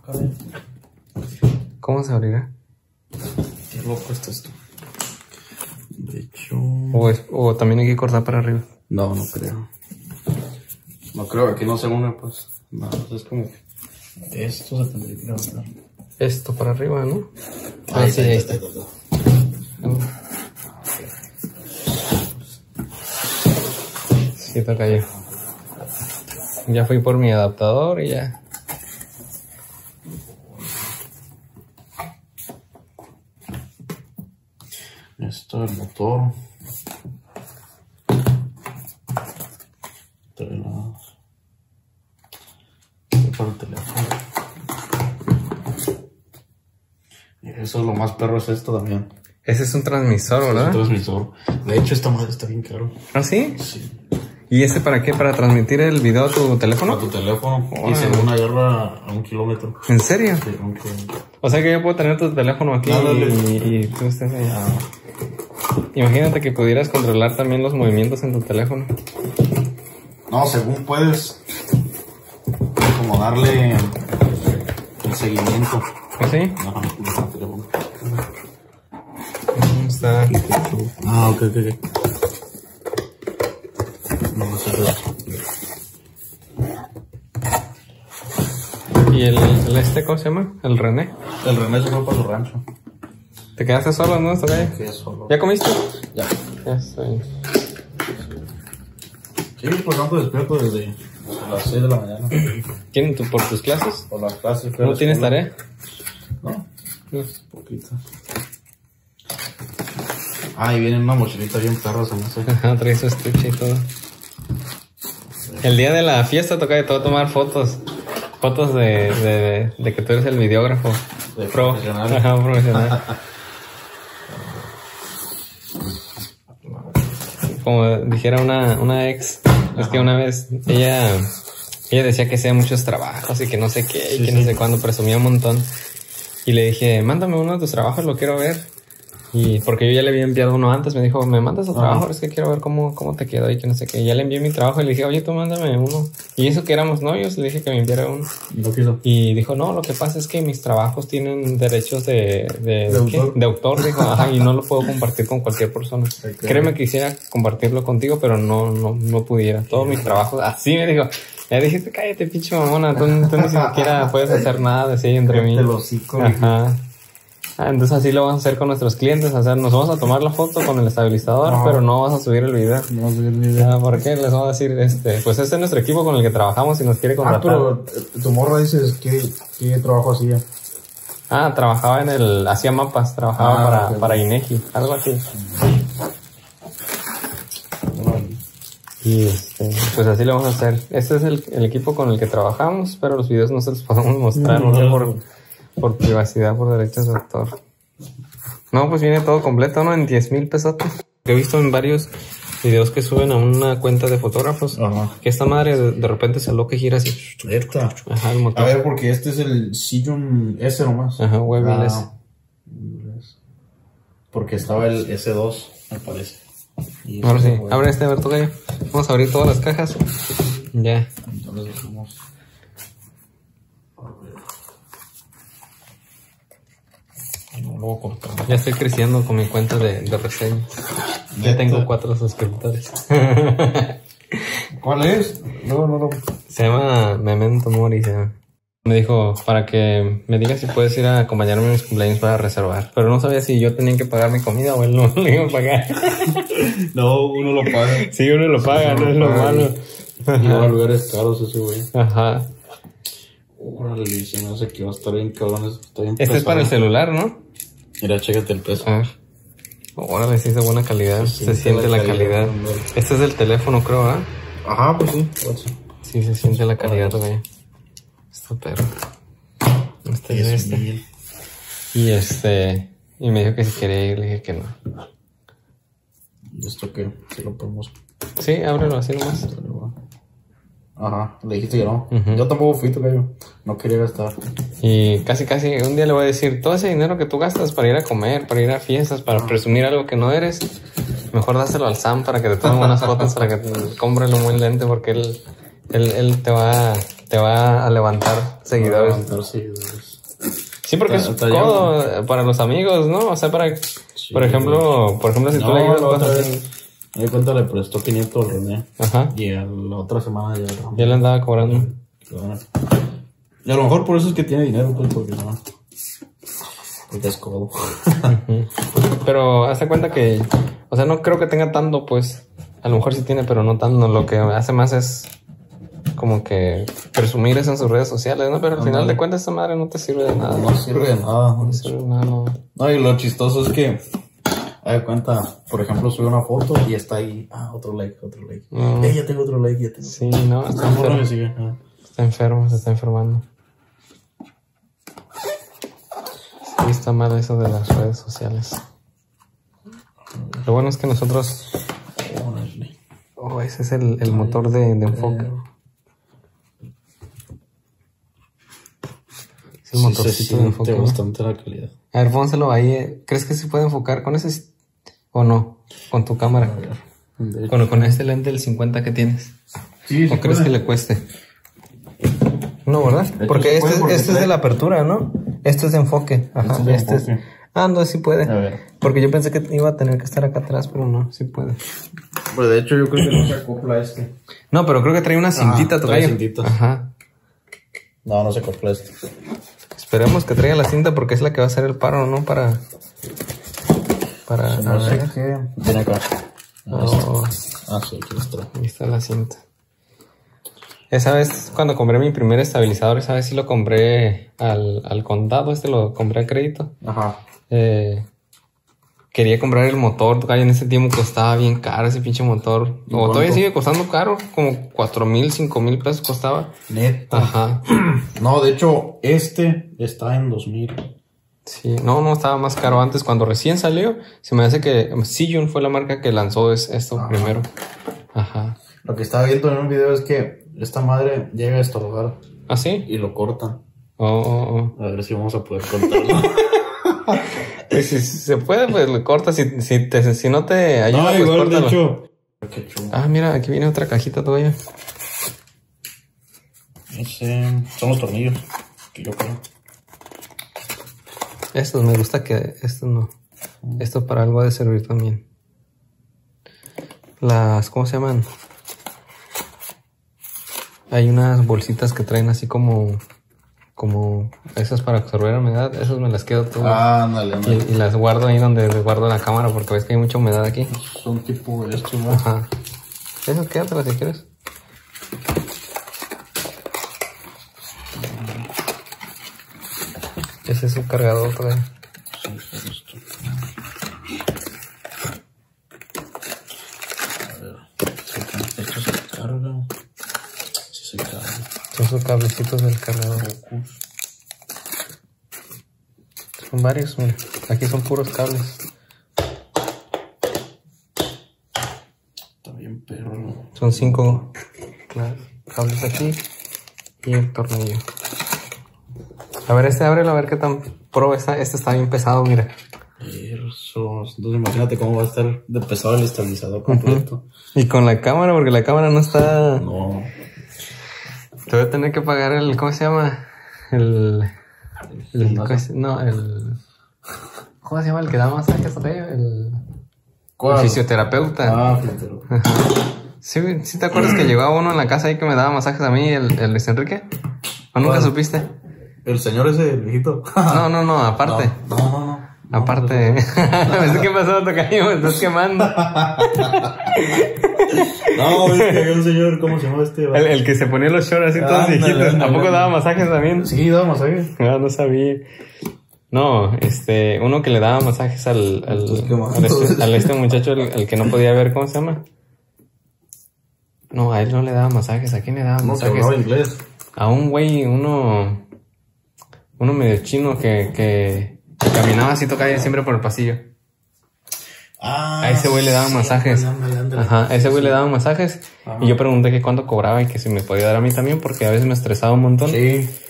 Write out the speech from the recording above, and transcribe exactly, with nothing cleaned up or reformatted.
caray. ¿Cómo se abrirá? Qué loco está esto. De hecho... O, es, o también hay que cortar para arriba. No, no creo. No creo, aquí no se une, pues. No, es como... Esto se tendría que levantar. Esto para arriba, ¿no? Ah, Ahí sí, está, ahí ahí está. está. Sí, toca yo. Ya fui por mi adaptador y ya. Esto, el motor. Tres lados. Para el teléfono. Y eso es lo más perro, es esto también. Ese es un transmisor, ¿verdad? Es un transmisor. De hecho, esta madre está bien caro. ¿Ah, sí? Sí. ¿Y ese para qué? ¿Para transmitir el video a tu teléfono? A tu teléfono. Oh, Y según agarra a un kilómetro. ¿En serio? Sí, a un kilómetro. O sea que yo puedo tener tu teléfono aquí Ándale. y, y tú estés ahí. Imagínate que pudieras controlar también los movimientos en tu teléfono. No, según puedes como darle el seguimiento. ¿Ah, sí? Ajá, el teléfono. ¿Cómo está? Ah, ok, ok, ok. No, no sé. ¿Y el, el este cómo se llama? ¿El René? El René se fue para su rancho. ¿Te quedaste solo, no? ¿Está bien? Sí, solo. ¿Ya comiste? Ya. Ya estoy. Sí, pues ando despierto desde las seis de la mañana. ¿Quién, tú, por tus clases? Por las clases. ¿No tienes tarea? No, No. poquito. Ah, y viene una mochilita bien perra, se me hace. Ajá, trae su estuche y todo. El día de la fiesta toca de todo tomar fotos. Fotos de, de, de que tú eres el videógrafo. De Pro. profesional. Ajá, profesional. Como dijera una, una ex, ajá, es que una vez ella, ella decía que hacía muchos trabajos y que no sé qué, y sí, que sí. no sé cuándo, presumía un montón. Y le dije, mándame uno de tus trabajos, lo quiero ver. Y porque yo ya le había enviado uno antes, me dijo, me mandas tu Ajá. trabajo, es que quiero ver cómo, cómo te quedó y que no sé qué. Y ya le envié mi trabajo y le dije, oye, tú mándame uno. Y eso que éramos novios, le dije que me enviara uno. No quiso. Y dijo, no, lo que pasa es que mis trabajos tienen derechos de... ¿De, ¿De autor? ¿qué? De autor, dijo, ajá, y no lo puedo compartir con cualquier persona. Okay. Créeme que quisiera compartirlo contigo, pero no, no, no pudiera. Todos mis trabajos, así me dijo. Ya dijiste, cállate, pinche mamona, tú, tú ni siquiera puedes hacer nada de así entre mí. Te lo hocico, ajá. Ah, entonces así lo vamos a hacer con nuestros clientes, o sea, nos vamos a tomar la foto con el estabilizador, no, pero no vas a subir el video. No vas a subir ni idea. Ah, ¿por qué? Les vamos a decir, este, pues este es nuestro equipo con el que trabajamos y nos quiere contratar. Ah, pero eh, tu morra dices, ¿qué, qué trabajo hacía? Ah, trabajaba en el, hacía mapas, trabajaba Ah, para, okay. para INEGI, algo así. Y este, pues así lo vamos a hacer. Este es el, el equipo con el que trabajamos, pero los videos no se los podemos mostrar, No, no, no, por, por privacidad, por derechos de autor. No, pues viene todo completo, ¿no? En diez mil pesos. He visto en varios videos que suben a una cuenta de fotógrafos. Ajá. Que esta madre de, de repente se lo que gira así. Esta. Ajá, el motor. A ver, porque este es el Sillon S nomás. Ajá, Webless. Ah, porque estaba el S dos, me parece. Y Ahora sí, este, abre este, a ver, toca yo. Vamos a abrir todas las cajas. Ya. Entonces dejamos. No lo voy a cortar. Ya estoy creciendo con mi cuenta de, de reseñas. Ya ¿Neta? tengo cuatro suscriptores. ¿Cuál es? No, no, no. Se llama Memento Mori. Se llama. Me dijo para que me diga si puedes ir a acompañarme en mis cumpleaños para reservar. Pero no sabía si yo tenía que pagar mi comida o él no lo iba a pagar. No, uno lo paga. Sí, uno lo paga, no es lo malo. Y va a lugares caros ese güey. Ajá. Órale, se me hace que va a estar bien cabrón. Está bien Este es pesado. para el celular, ¿no? Mira, chécate el peso. A ver. Órale, sí es de buena calidad. Se, Se siente la calidad. hombre. Este es del teléfono, creo, ¿ah? Ajá, pues sí. Pues. Sí, se siente la calidad, güey. Está perro. Este es este. mil. Y este... Y me dijo que si quería ir, le dije que no. ¿Y esto qué? Si lo podemos. Sí, ábrelo así nomás. Ajá, le dijiste que no. Ujú. Yo tampoco fui, yo no quería gastar. Y casi, casi un día le voy a decir, todo ese dinero que tú gastas para ir a comer, para ir a fiestas, para presumir algo que no eres, mejor dáselo al Sam para que te tome buenas fotos, para que te compre un buen lente, porque él, él, él te va, te te va a levantar seguidores. Va a levantar seguidores. Sí, porque Está- es está codo para los amigos, ¿no? O sea, para, Sí, por ejemplo, por ejemplo, si tú no, le ayudas la otra cosas vez, así. me di cuenta, le prestó quinientos René. Ajá. Y a la otra semana ya... Ya le andaba cobrando. Y a lo mejor por eso es que tiene dinero, pues, porque no... Porque es codo. Pero hazte cuenta que, o sea, no creo que tenga tanto, pues. A lo mejor sí tiene, pero no tanto. Lo que hace más es como que presumir eso en sus redes sociales, ¿no? Pero al final de cuentas esta madre no te sirve de nada. No sirve de nada. No te sirve de nada, no. No, y lo chistoso es que, haz de cuenta, por ejemplo, sube una foto y está ahí, ah, otro like, otro like. Mm. Eh, ya tengo otro like, ya tengo. Sí, no, está Esta morra me enfermo. sigue. Ah. Está enfermo, se está enfermando. Sí, está mal eso de las redes sociales. Lo bueno es que nosotros... Órale. Oh, ese es el, el motor de, de enfoque. Es el Sí, se motorcito de siente enfoque, ¿no? bastante la calidad. A ver, pónselo ahí. eh. ¿Crees que se puede enfocar con ese o no? Con tu cámara. De hecho, Con, con este lente del cincuenta que tienes. sí, ¿O sí crees puede. que le cueste? No, ¿verdad? hecho, Porque sí este, puede, es- porque este es trae- de la apertura, ¿no? Este es de enfoque. Ajá. Este es de Este es... enfoque. Ah, no, sí puede. A ver. Porque yo pensé que iba a tener que estar acá atrás, pero no, sí puede. Pues de hecho yo creo que no se acopla este. No, pero creo que trae una cintita, Ah, tu trae gallo. cintita. Ajá. No, no se acopla este. Esperemos que traiga la cinta porque es la que va a hacer el paro, ¿no? Para... Para... No a sé ver. qué. Viene acá. Oh, Ah, sí, aquí está. ahí está la cinta. Esa vez cuando compré mi primer estabilizador, esa vez sí lo compré al, al contado, este lo compré a crédito. Ajá. Eh, quería comprar el motor, tu gallo, en ese tiempo costaba bien caro ese pinche motor. O ¿Cuánto? todavía sigue costando caro, como cuatro mil, cinco mil pesos costaba. Neta. Ajá. No, de hecho, este está en dos mil. Sí, no, no, estaba más caro antes. Cuando recién salió, se me hace que Sillun fue la marca que lanzó es, esto Ajá. primero. Ajá. Lo que estaba viendo en un video es que esta madre llega a estorbar ¿Ah, sí? y lo cortan. Oh, oh, oh. A ver si vamos a poder cortarlo. Pues si se puede, pues le cortas. Si, si, te, si no te ayuda, No, pues igual, de córtalo. hecho. Qué chulo. Ah, mira, aquí viene otra cajita todavía. Ese, son los tornillos que yo creo. Estos me gusta que... Estos no. Esto para algo ha de servir también. Las... ¿Cómo se llaman? Hay unas bolsitas que traen así como... Como... Esas para absorber humedad. Esas me las quedo todas. Ah, ándale, ándale. Y, y las guardo ahí donde guardo la cámara porque ves que hay mucha humedad aquí. Son tipo estos, ¿no? Ajá. Esas quédatelas si quieres. Ese es su cargador por ahí. Sí, sí, esto. A ver. Si esto se carga. Si se carga. Son sus cablecitos del cargador. Son varios, mira. Aquí son puros cables. Está bien, perro. Son cinco claro, cables aquí y el tornillo. A ver, este ábrelo, a ver qué tan pro está. Este está bien pesado, mira. Eso. Entonces imagínate cómo va a estar de pesado el estabilizador completo. Y con la cámara, porque la cámara no está... No. Te voy a tener que pagar el... ¿Cómo se llama? El... el ¿Gimnasio? ¿cómo se- no, el... ¿Cómo se llama el que da masajes, Rey? El... ¿Cuál? el fisioterapeuta. Ah, fíjate. ¿Sí, ¿Sí te acuerdas que llegaba uno en la casa ahí que me daba masajes a mí, el, el Luis Enrique? ¿O nunca ¿Cuál? supiste? El señor ese, el viejito. No, no, no, aparte. No, no, no. no. Aparte. No, ¿Qué pasó, Tocayo? Me estás quemando. no, es que había un señor, ¿cómo se llama este? El, el que se ponía los shorts así todos Ándale, viejitos. ándale, ¿A poco ándale. daba masajes también? Sí, daba masaje. Ah, no sabía. No, este, uno que le daba masajes al, al, Estás quemando. al, este, al este muchacho, el, el que no podía ver, ¿cómo se llama? No, a él no le daba masajes. ¿A quién le daba No se masajes? hablaba inglés. A un güey, uno, uno medio chino que, que caminaba así, tocaba siempre por el pasillo. Ah, A ese güey le daban sí, masajes. ándale, ándale. Ajá, a ese güey le daban masajes. Ajá. Y yo pregunté que cuánto cobraba y que si me podía dar a mí también, porque a veces me estresaba un montón. Sí.